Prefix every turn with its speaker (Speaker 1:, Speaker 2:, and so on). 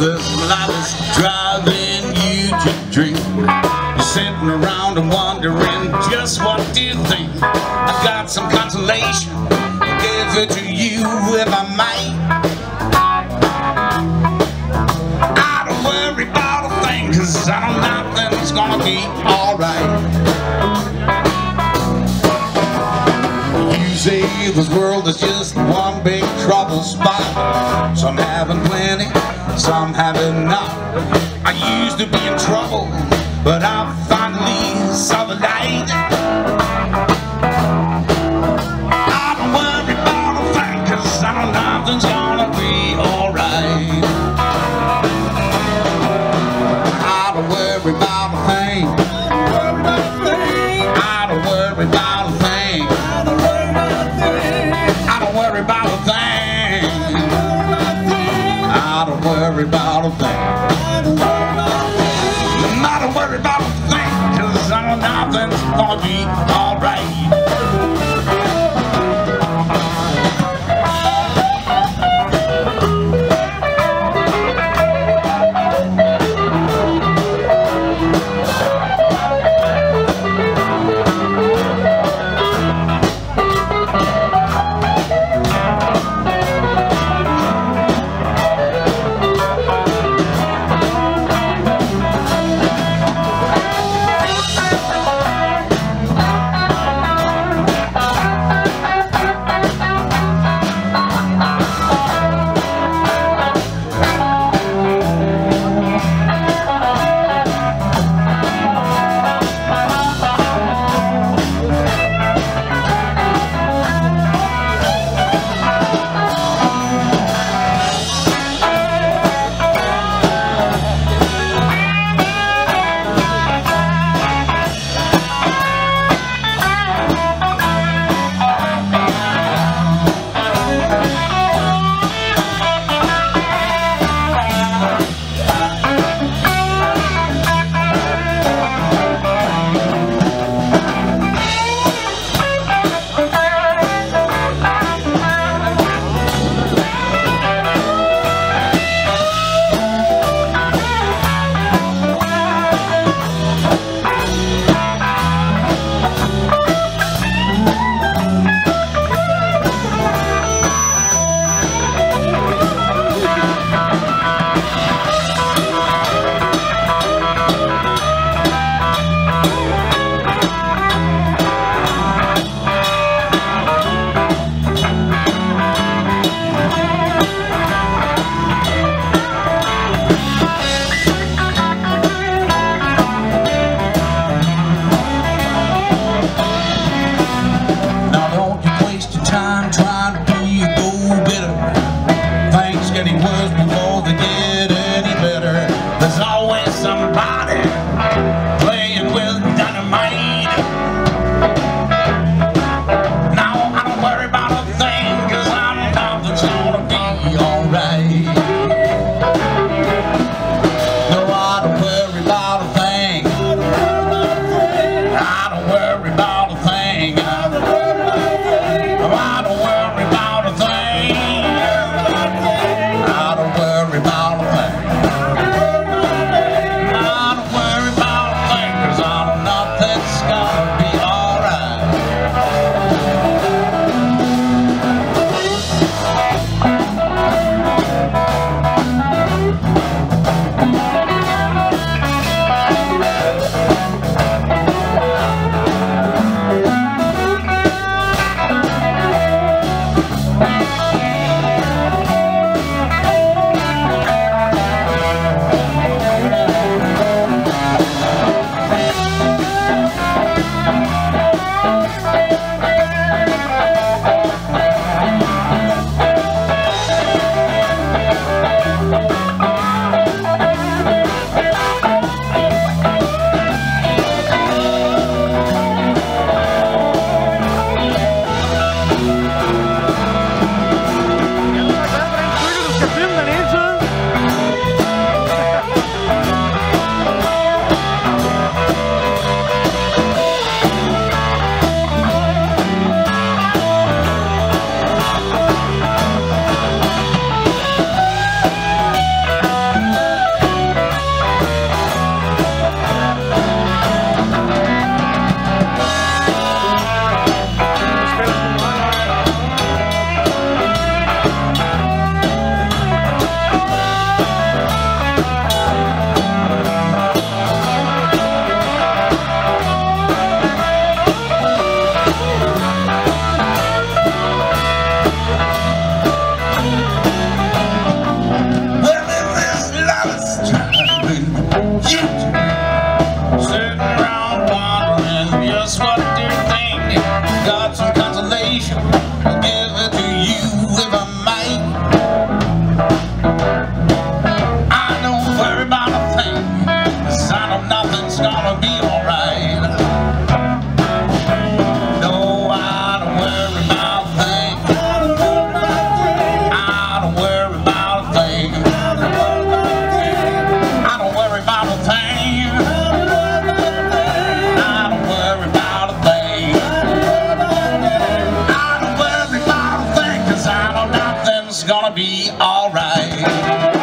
Speaker 1: this life is driving you to drink. You're sitting around and wondering just what do you think. I got some consolation, I'll give it to you if I might. I don't worry about a thing, 'cause I know nothing's gonna be alright. You say this world is just one big trouble spot. Some having plenty, some having not. I used to be in trouble, but I finally saw the light. I don't worry about a thing, 'cause I know nothing's gonna be alright. I don't worry about a thing. I don't worry about a thing. I don't worry about a thing. I don't worry about a thing. I don't worry about a thing, 'cause I know nothing's gonna be alright. Getting worse before they get any better. There's always somebody playing with dynamite. Now I don't worry about a thing, 'cause I know nothing's gonna be alright. No, I don't worry about a thing. I don't worry about a thing. I don't worry about a thing. I don't worry about alright.